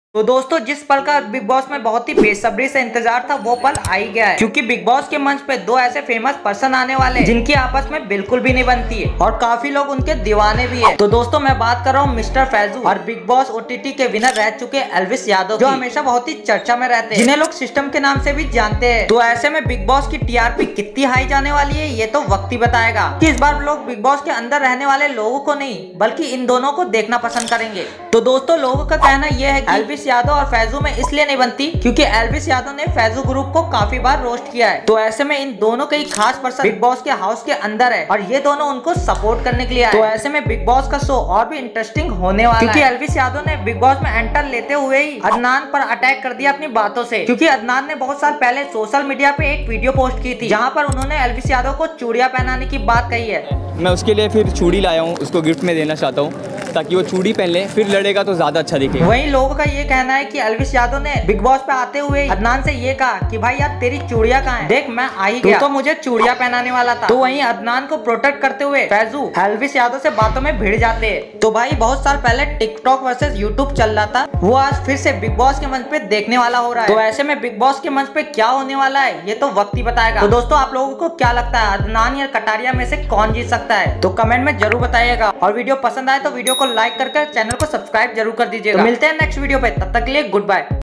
तो दोस्तों जिस पल का बिग बॉस में बहुत ही बेसब्री से इंतजार था वो पल आ ही गया है, क्योंकि बिग बॉस के मंच पे दो ऐसे फेमस पर्सन आने वाले हैं जिनकी आपस में बिल्कुल भी नहीं बनती है और काफी लोग उनके दीवाने भी है। तो दोस्तों मैं बात कर रहा हूँ मिस्टर फैजू और बिग बॉस ओटीटी के विनर रह चुके एल्विस यादव, जो हमेशा बहुत ही चर्चा में रहते हैं, जिन्हें लोग सिस्टम के नाम से भी जानते हैं। तो ऐसे में बिग बॉस की टीआरपी कितनी हाई जाने वाली है ये तो वक्त ही बताएगा कि इस बार लोग बिग बॉस के अंदर रहने वाले लोगों को नहीं बल्कि इन दोनों को देखना पसंद करेंगे। तो दोस्तों लोगों का कहना यह है कि एल्विस यादव और फैजू में इसलिए नहीं बनती क्योंकि एल्विस यादव ने फैजू ग्रुप को काफी बार रोस्ट किया है। तो ऐसे में इन दोनों के खास पर्सन बिग बॉस के हाउस के अंदर है और ये दोनों उनको सपोर्ट करने के लिए आए। तो ऐसे में बिग बॉस का शो और भी इंटरेस्टिंग होने वाला है, क्योंकि एल्विस यादव ने बिग बॉस में एंटर लेते हुए ही अदनान पर अटैक कर दिया अपनी बातों से, क्योंकि अदनान ने बहुत साल पहले सोशल मीडिया पे एक वीडियो पोस्ट की थी जहाँ पर उन्होंने एल्विस यादव को चूड़ियां पहनाने की बात कही है। मैं उसके लिए फिर चूड़ी लाया हूँ, उसको गिफ्ट में देना चाहता हूँ ताकि वो चूड़ी पहन ले, फिर लड़ेगा तो ज्यादा अच्छा दिखेगा। वहीं लोगों का ये कहना है कि एल्विस यादव ने बिग बॉस पे आते हुए अदनान से ये कहा कि भाई यार तेरी चूड़ियां कहाँ हैं? देख मैं आ ही गया, तो मुझे चूड़ियां पहनाने वाला था। तो वहीं अदनान को प्रोटेक्ट करते हुए फैजू एल्विस यादव से बातों में भिड़ जाते हैं। तो भाई बहुत साल पहले टिकटॉक वर्सेस यूट्यूब चल रहा था, वो आज फिर से बिग बॉस के मंच पे देखने वाला हो रहा है। तो ऐसे में बिग बॉस के मंच पे क्या होने वाला है ये तो वक्त ही बताएगा। तो दोस्तों आप लोगों को क्या लगता है अदनान या कटारिया में से कौन जीत सकता है? तो कमेंट में जरूर बताइएगा और वीडियो पसंद आए तो वीडियो को लाइक करके चैनल को सब्सक्राइब जरूर कर दीजिएगा। तो मिलते हैं नेक्स्ट वीडियो पे, तब तक के लिए गुड बाय।